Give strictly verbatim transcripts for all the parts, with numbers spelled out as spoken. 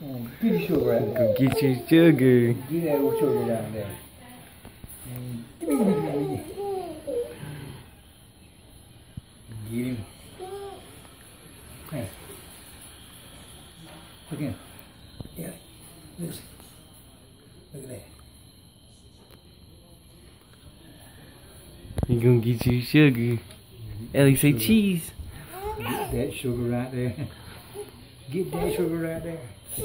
Mm, get your sugar out there. Go get your sugar. Get that old sugar down there. Mm, give me, give me, give me. Get him. Hey. Look at him. Yeah. Lucy. Look at that. You gonna get your sugar. Ellie, say cheese. Get that sugar right there. Get that sugar right there.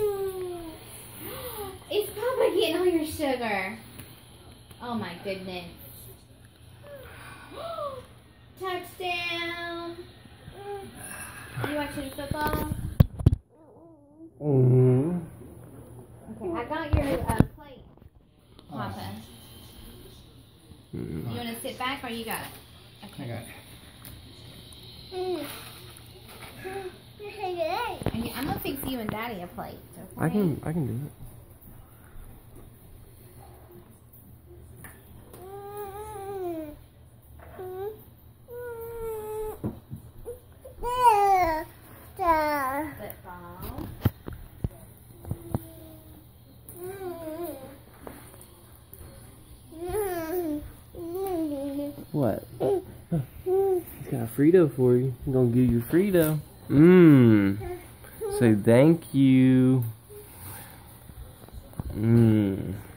It's Papa getting all your sugar. Oh my goodness. Touchdown. You watching football? Mm-hmm. Okay, I got your uh, plate, Papa. Mm-hmm. You want to sit back or you got it? I got it. Okay, I'm gonna fix you and Daddy a plate. Okay? I can, I can do it. Football. What? He's got a Frito for you. I'm gonna give you Frito. Mmm. Say thank you. Mmm.